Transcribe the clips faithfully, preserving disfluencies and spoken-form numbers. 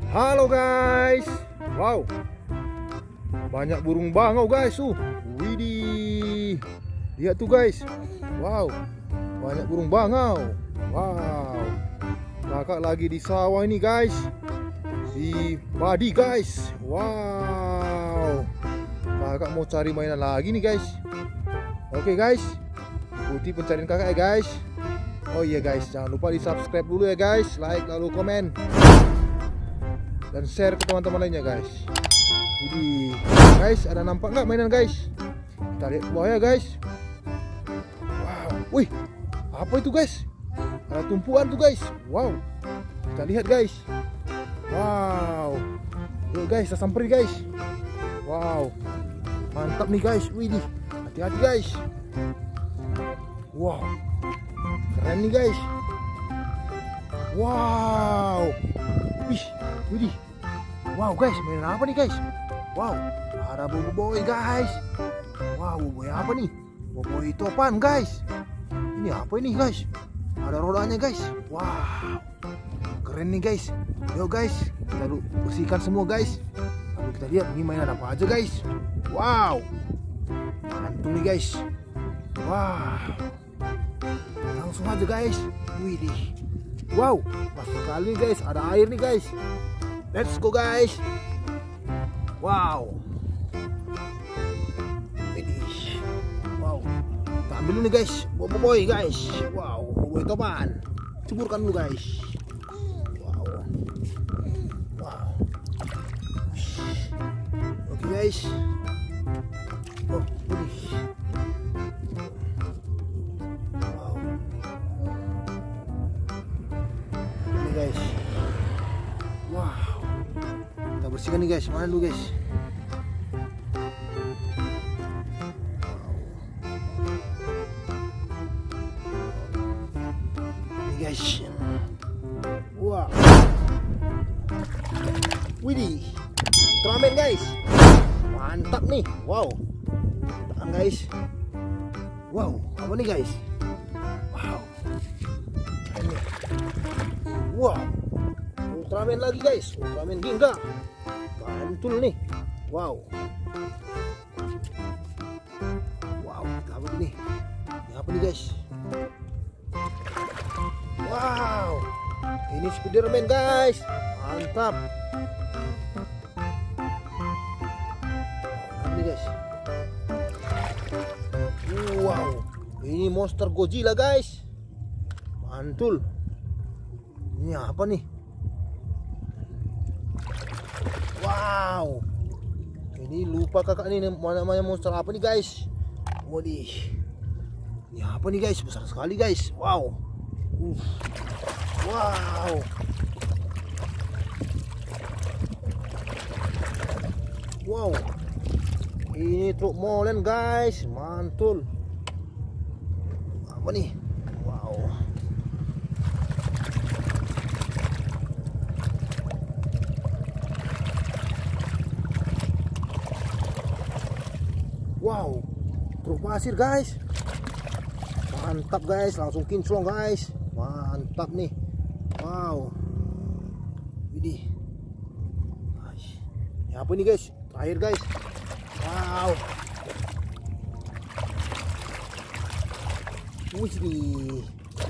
Halo guys. Wow, banyak burung bangau guys. Uh, widih, lihat tuh guys. Wow, banyak burung bangau. Wow, kakak lagi di sawah ini guys, di padi guys. Wow, kakak mau cari mainan lagi nih guys. Oke guys, ikuti pencarian kakak ya guys. Oh iya guys, jangan lupa di subscribe dulu ya guys, like lalu komen dan share ke teman-teman lainnya guys. Jadi guys, ada nampak nggak mainan guys? Kita lihat ke bawah ya guys. Wow, wih, apa itu guys? Ada tumpuan tuh guys. Wow, kita lihat guys. Wow, yuk guys, kita samperin guys. Wow, mantap nih guys. Widih, hati-hati guys. Wow, keren nih guys. Wow, wih, widih. Wow guys, mainan apa nih guys? Wow, ada Boboiboy guys. Wow, Boboiboy apa nih? Boboiboy Taufan guys. Ini apa ini guys? Ada rodanya guys. Wow, keren nih guys. Yuk guys, kita bersihkan semua guys. Lalu kita lihat ini mainan apa aja guys. Wow, mantul nih guys. Wow, langsung aja guys. Widih. Wow, pas sekali guys, ada air nih guys. Let's go guys. Wow. Widih. Wow, kita ambil dulu nih guys. Boboiboy guys. Wow, Boboiboy Taufan. Ceburkan dulu guys. Wow. Wow. Oke guys. Oh, widih. Guys, wow, kita bersihkan nih guys. Mana dulu guys? Ini guys, wow, widih, Ultraman guys, mantap nih. Wow, tahan guys. Wow, apa nih guys? Wow, ini. Wow, Ultraman lagi guys, Ultraman Ginga, mantul nih. Wow, wow, apa ini? Ini apa nih guys? Wow, ini Spiderman guys, mantap. Ini guys, wow, ini monster Godzilla guys, mantul. Ini apa nih? Wow, ini lupa kakak nih namanya monster apa nih guys? Wadih, ini apa nih guys? Besar sekali guys. Wow, uh. Wow, wow, ini Truk Molen guys, mantul. Apa nih? Wow. Wow, Truk Pasir guys, mantap guys, langsung kinclong guys, mantap nih. Wow, ini, ini apa nih guys? Terakhir guys. Wow, wih nih.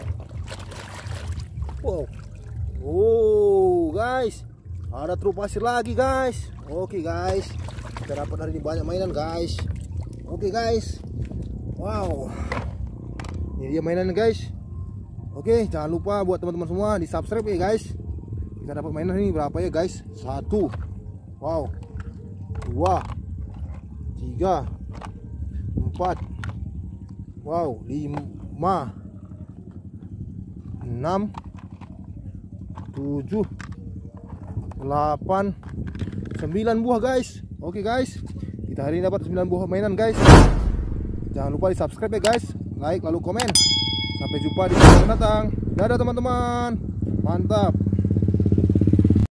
Wow, oh guys, ada Truk Pasir lagi guys. Oke guys, kita dapat hari ini banyak mainan guys. Oke guys, wow, ini dia mainan guys. Oke, jangan lupa buat teman-teman semua di subscribe ya guys. Kita dapat mainan ini berapa ya guys? Satu, wow, dua, tiga, empat, wow, lima, enam, tujuh, delapan, sembilan buah guys. Oke guys, kita hari ini dapat sembilan buah mainan guys. Jangan lupa di subscribe ya guys, like lalu komen. Sampai jumpa di video mendatang. Dadah teman-teman, mantap.